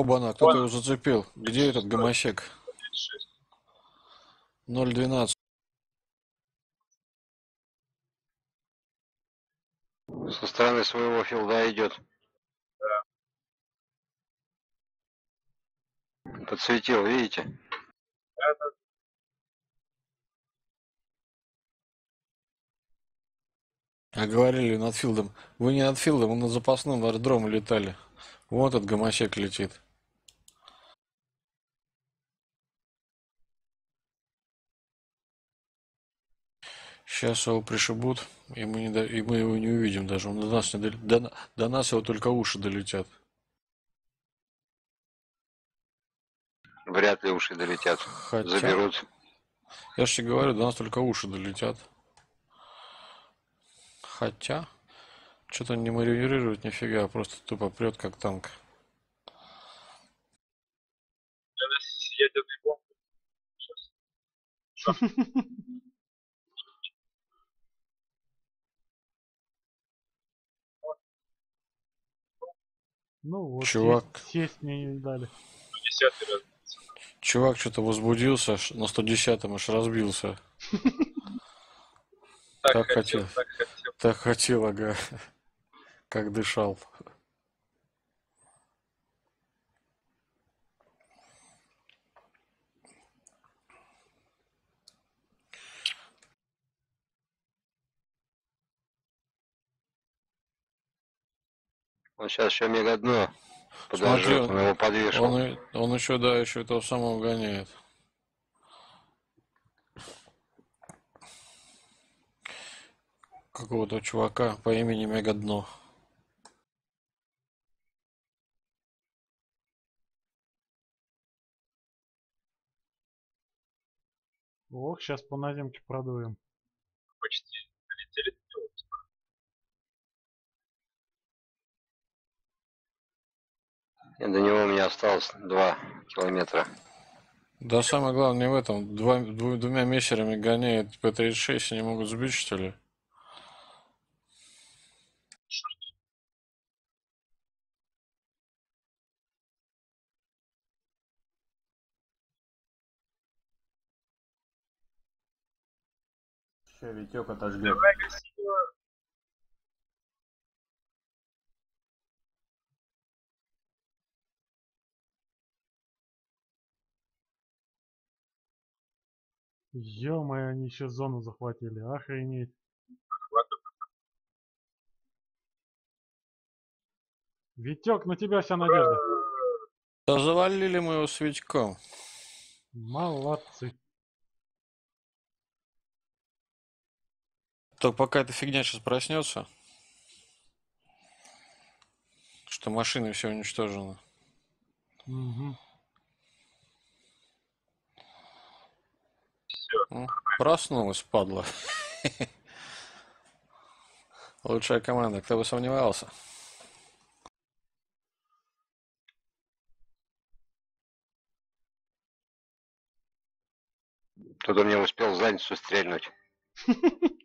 Оба-на, кто-то его зацепил. Где этот гомосек? 012. Со стороны своего филда идет. Подсветил, видите? А говорили над филдом. Вы не над филдом, вы над запасным аэродромом летали. Вот этот гомосек летит. Сейчас его пришибут, и мы его не увидим даже. Он до нас, до нас его только уши долетят. Вряд ли уши долетят. Хотя, Заберут. я же тебе говорю, до нас только уши долетят. Хотя, что-то не маневрирует нифига, а просто тупо прет как танк. Ядерный бомб. Ну вот, Чувак. сесть мне не дали. 10-й раз. Чувак что-то возбудился, на 110-м аж разбился. Так хотел. Так хотел. Так хотел, ага. Как дышал. Он сейчас еще мега-дно Смотри, подожжет, он его подвешивал. он еще, да, еще этого самого гоняет. Какого-то чувака по имени Мегадно. Ох, сейчас по наземке продуем. Почти долетели. И до него у меня осталось 2 километра. Да самое главное не в этом. Двумя мессерами гоняет П-36, они могут сбить, что ли? Сейчас Витек отожгет. Давай красиво. Ё-моё, они еще зону захватили, охренеть. Витек, на тебя вся надежда. Да завалили мы его свечком. Молодцы. Только пока эта фигня сейчас проснется, что машины все уничтожены. Угу. Проснулась, падла. Лучшая команда, кто бы сомневался. Тут он мне успел в задницу стрельнуть.